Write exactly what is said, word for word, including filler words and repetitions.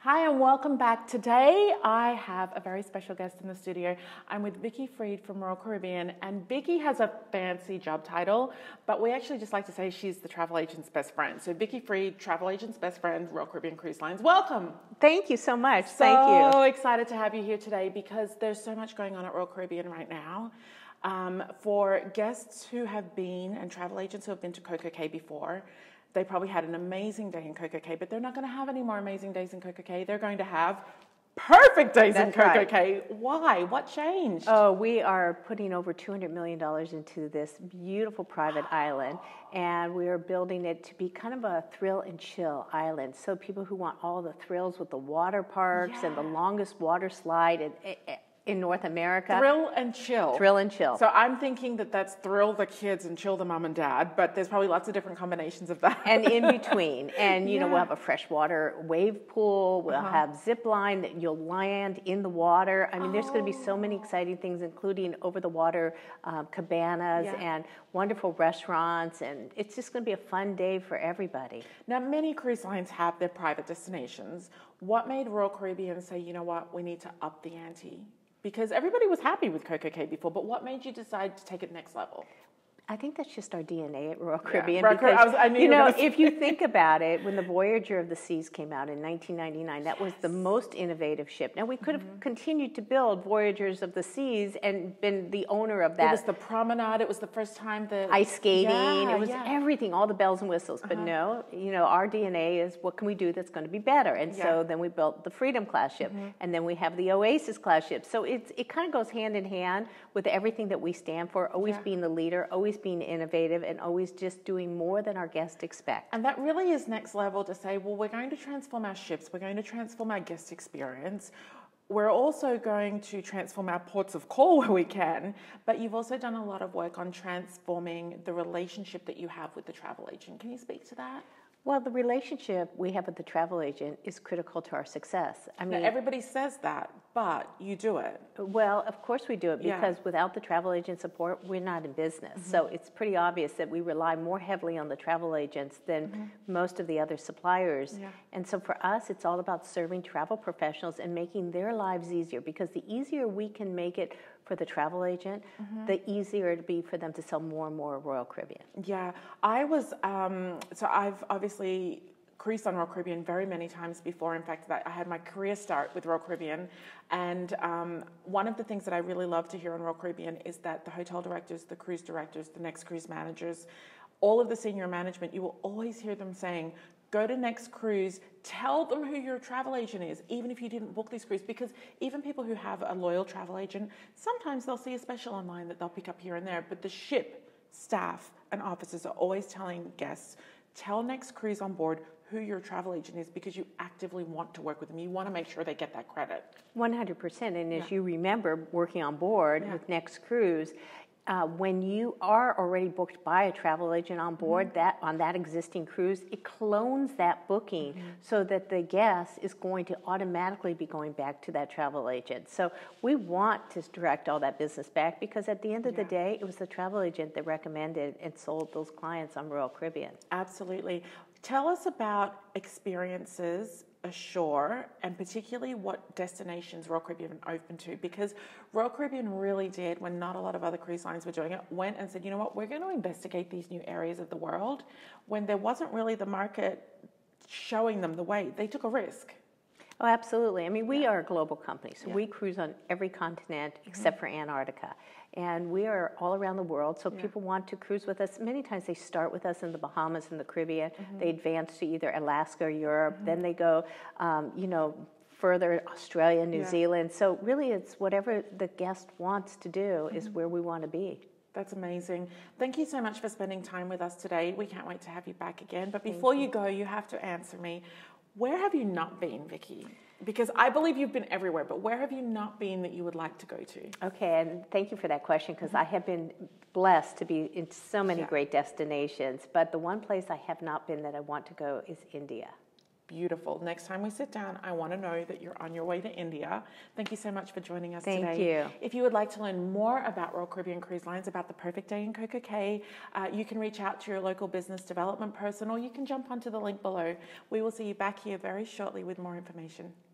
Hi and welcome back. Today I have a very special guest in the studio. I'm with Vicki Freed from Royal Caribbean, and Vicki has a fancy job title, but we actually just like to say she's the travel agent's best friend. So Vicki Freed, travel agent's best friend, Royal Caribbean Cruise Lines. Welcome. Thank you so much. So Thank you. So excited to have you here today because there's so much going on at Royal Caribbean right now. Um, for guests who have been, and travel agents who have been to Coco Cay before, they probably had an amazing day in Coco Cay, but they're not going to have any more amazing days in Coco Cay. They're going to have perfect days That's in Coco right. Cay. Why? What changed? Oh, we are putting over two hundred million dollars into this beautiful private island, and we are building it to be kind of a thrill and chill island. So people who want all the thrills with the water parks yeah. and the longest water slide and, and in North America. Thrill and chill. Thrill and chill. So I'm thinking that that's thrill the kids and chill the mom and dad, but there's probably lots of different combinations of that. And in between. And, you yeah. know, we'll have a freshwater wave pool. We'll uh-huh. have zip line that you'll land in the water. I mean, oh. there's going to be so many exciting things, including over-the-water um, cabanas yeah. and wonderful restaurants. And it's just going to be a fun day for everybody. Now, many cruise lines have their private destinations. What made Royal Caribbean say, you know what, we need to up the ante? Because everybody was happy with Coco Cay before, but what made you decide to take it next level? I think that's just our D N A at Royal Caribbean. Yeah, because, I was, I knew you know, you if you think about it, when the Voyager of the Seas came out in nineteen ninety-nine, that yes. was the most innovative ship. Now, we could have mm-hmm. continued to build Voyagers of the Seas and been the owner of that. It was the promenade. It was the first time that... Ice skating. Yeah, it was yeah. everything, all the bells and whistles. But uh-huh. no, you know, our D N A is what can we do that's going to be better? And yeah. so then we built the Freedom class ship. Mm-hmm. And then we have the Oasis class ship. So it's, it kind of goes hand in hand with everything that we stand for, always yeah. being the leader, always being innovative, and always just doing more than our guests expect. And that really is next level to say, well, we're going to transform our ships, we're going to transform our guest experience, we're also going to transform our ports of call where we can, but you've also done a lot of work on transforming the relationship that you have with the travel agent. Can you speak to that? Well, the relationship we have with the travel agent is critical to our success. I mean, now, everybody says that, but you do it. Well, of course we do it, because yeah. without the travel agent support, we're not in business. Mm-hmm. So it's pretty obvious that we rely more heavily on the travel agents than mm-hmm. most of the other suppliers. Yeah. And so for us, it's all about serving travel professionals and making their lives easier, because the easier we can make it for the travel agent, mm-hmm. the easier it'll be for them to sell more and more Royal Caribbean. Yeah, I was, um, so I've obviously cruised on Royal Caribbean very many times before. In fact, I had my career start with Royal Caribbean, and um, one of the things that I really love to hear on Royal Caribbean is that the hotel directors, the cruise directors, the next cruise managers, all of the senior management, you will always hear them saying, go to Next Cruise, tell them who your travel agent is, even if you didn't book this cruise, because even people who have a loyal travel agent, sometimes they'll see a special online that they'll pick up here and there, but the ship staff and officers are always telling guests, tell Next Cruise on board who your travel agent is, because you actively want to work with them. You want to make sure they get that credit. one hundred percent, and as yeah. you remember working on board yeah. with Next Cruise, Uh, when you are already booked by a travel agent on board, mm-hmm. that on that existing cruise, it clones that booking mm-hmm. so that the guest is going to automatically be going back to that travel agent. So we want to direct all that business back, because at the end of yeah. the day, it was the travel agent that recommended and sold those clients on Royal Caribbean. Absolutely. Tell us about experiences ashore, and particularly what destinations Royal Caribbean opened to, because Royal Caribbean really did, when not a lot of other cruise lines were doing it, went and said, you know what, we're going to investigate these new areas of the world. When there wasn't really the market showing them the way, they took a risk. Oh, absolutely. I mean, we yeah. are a global company, so yeah. we cruise on every continent except mm-hmm. for Antarctica. And we are all around the world, so yeah. people want to cruise with us. Many times they start with us in the Bahamas and the Caribbean. Mm-hmm. They advance to either Alaska or Europe. Mm-hmm. Then they go, um, you know, further, Australia, New yeah. Zealand. So really it's whatever the guest wants to do mm-hmm. is where we want to be. That's amazing. Thank you so much for spending time with us today. We can't wait to have you back again. But before you. you go, you have to answer me. Where have you not been, Vicki? Because I believe you've been everywhere, but where have you not been that you would like to go to? Okay, and thank you for that question, because I have been blessed to be in so many yeah. great destinations. But the one place I have not been that I want to go is India. Beautiful. Next time we sit down, I want to know that you're on your way to India. Thank you so much for joining us Thank today. Thank you. If you would like to learn more about Royal Caribbean Cruise Lines, about the perfect day in Coco Cay, uh, you can reach out to your local business development person, or you can jump onto the link below. We will see you back here very shortly with more information.